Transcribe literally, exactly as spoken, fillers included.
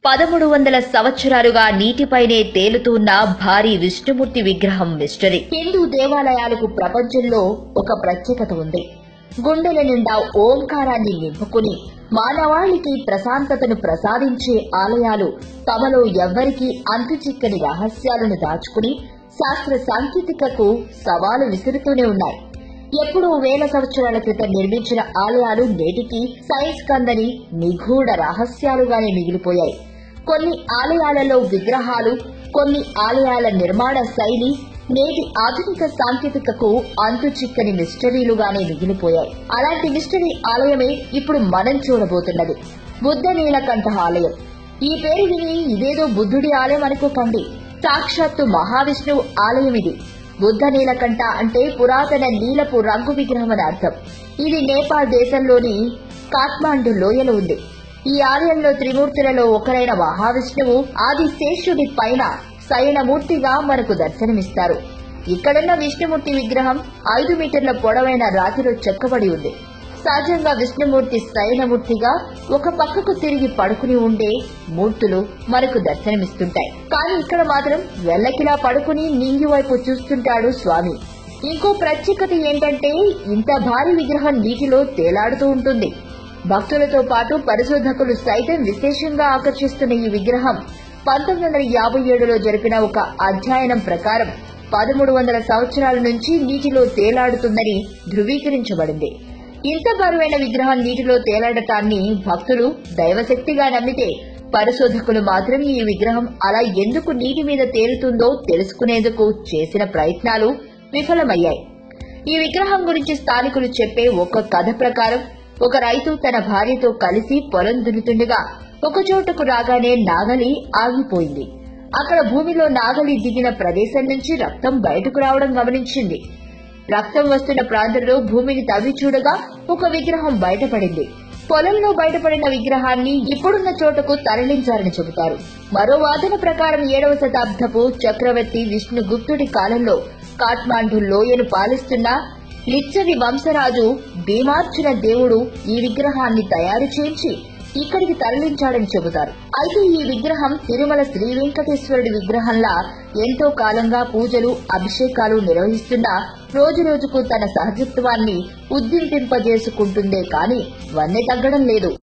పదమూడు వందల సంవత్సరాలుగా నీటిపైనే తేలుతున్న భారీ విష్ణుమూర్తి విగ్రహం మిస్టరీ. హిందూ దేవాలయాలకు ప్రపంచంలో ఒక ప్రత్యేకత ఉంది. గుండెల నిండా ఓంకారాన్ని నింపుకుని మానవాళికి ప్రశాంతతను ప్రసాదించే ఆలయాలు తమలో ఎవ్వరికీ అంతుచిక్కని రహస్యాలను దాచుకుని శాస్త్ర సాంకేతికకు సవాలు విసురుతూనే ఉన్నాయి. ఎప్పుడో వేల సంవత్సరాల క్రితం నిర్మించిన ఆలయాలు నేటికి సైన్స్ కందని నిగూఢ రహస్యాలుగానే మిగిలిపోయాయి. కొన్ని ఆలయాలలో విగ్రహాలు, కొన్ని ఆలయాల నిర్మాణ శైలి నేటి ఆధునిక సాంకేతికకు అంతుచిక్కని మిస్టరీలుగానే మిగిలిపోయాయి. అలాంటి మిస్టరీ ఆలయమే ఇప్పుడు మనం చూడబోతున్నది. బుద్ధ నీలకంఠ ఆలయం. ఈ పేరు విని ఇదేదో బుద్ధుడి ఆలయం అనుకోకండి. సాక్షాత్తు మహావిష్ణువు ఆలయం ఇది. బుద్ధ నీలకంఠ అంటే పురాతన నీలపు రంగు విగ్రహం అని అర్థం. ఇది నేపాల్ దేశంలోని కాఠ్మాండు లోయలో ఉంది. ఈ ఆలయంలో త్రిమూర్తులలో ఒకరైన మహావిష్ణువు ఆదిశేషుడి పైన శయనమూర్తిగా మనకు దర్శనమిస్తారు. ఇక్కడున్న విష్ణుమూర్తి విగ్రహం ఐదు మీటర్ల పొడవైన రాతిలో చెక్కబడి ఉంది. సహజంగా విష్ణుమూర్తి శయనమూర్తిగా ఒక పక్కకు తిరిగి పడుకుని ఉండే మూర్తులు మనకు దర్శనమిస్తుంటాయి. కానీ ఇక్కడ మాత్రం వెల్లకిలా పడుకుని నింగి వైపు చూస్తుంటాడు స్వామి. ఇంకో ప్రత్యేకత ఏంటంటే ఇంత భారీ విగ్రహం నీటిలో తేలాడుతూ ఉంటుంది. భక్తులతో పాటు పరిశోధకులు సైతం విశేషంగా ఆకర్షిస్తున్న ఈ విగ్రహం పంతొమ్మిది వందల యాభై ఏడులో జరిపిన ఒక అధ్యయనం ప్రకారం పదమూడు వందల సంవత్సరాల నుంచి నీటిలో తేలాడుతుందని ధృవీకరించబడింది. ఇంత బరువైన విగ్రహం నీటిలో తేలాడటాన్ని భక్తులు దైవశక్తిగా నమ్మితే, పరిశోధకులు మాత్రం ఈ విగ్రహం అలా ఎందుకు నీటి మీద తేలుతుందో తెలుసుకునేందుకు చేసిన ప్రయత్నాలు విఫలమయ్యాయి. ఈ విగ్రహం గురించి స్థానికులు చెప్పే ఒక కథ ప్రకారం ఒక రైతు తన భార్యతో కలిసి పొలం దున్నుతుండగా ఒక చోటకు రాగానే నాగలి ఆగిపోయింది. అక్కడ భూమిలో నాగలి దిగిన ప్రదేశం నుంచి రక్తం బయటకు రావడం గమనించింది. రక్తం వస్తున్న ప్రాంతంలో భూమిని తవ్వి చూడగా ఒక విగ్రహం బయటపడింది. పొలంలో బయటపడిన విగ్రహాన్ని ఇప్పుడున్న చోటకు తరలించారని చెబుతారు. మరో వాదన ప్రకారం ఏడవ శతాబ్దపు చక్రవర్తి విష్ణుగుప్తుడి కాలంలో కాఠ్మాండు లోయను పాలిస్తున్న లిచ్చవి వంశరాజు భీమార్జున దేవుడు ఈ విగ్రహాన్ని తయారు చేయించి ఇక్కడికి తరలించాడని చెబుతారు. అయితే ఈ విగ్రహం తిరుమల శ్రీ వెంకటేశ్వరుడి విగ్రహంలా ఎంతో కాలంగా పూజలు, అభిషేకాలు నిర్వహిస్తున్నా రోజు రోజుకు తన సహజత్వాన్ని ఉద్దింపింపజేసుకుంటుందే కాని వన్నె తగ్గడం లేదు.